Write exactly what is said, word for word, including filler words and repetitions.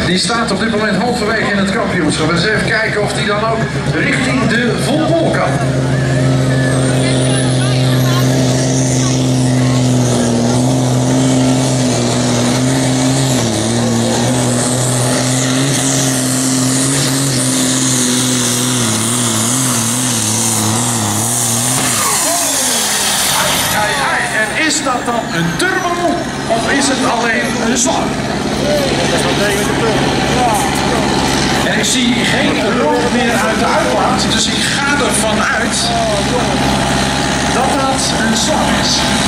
Die staat op dit moment halverwege in het kampioenschap. Eens even kijken of die dan ook richting de volle kan. En is dat dan een turbo of is het alleen een slag? En ik zie geen rook meer uit de uitlaat, dus ik ga ervan uit dat dat een slag is.